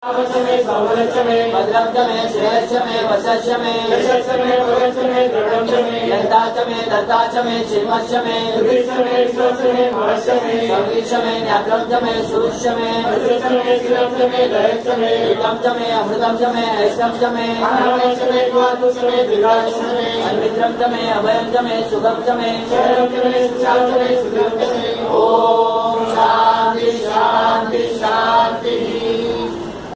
मे भद्रं च मे श्रेयश्च मे वशश्च मे यन्ता च मे दत्ता च मे क्षेमश्च मे सर्वीश मे न्यात्रं च मे सुरुष्य मे हितं च मे अमृतं च मे ऐष्टं च मे अन्मित्रं च मे अभयं च मे सुखं च मे ॐ शान्ति शान्ति शान्ति।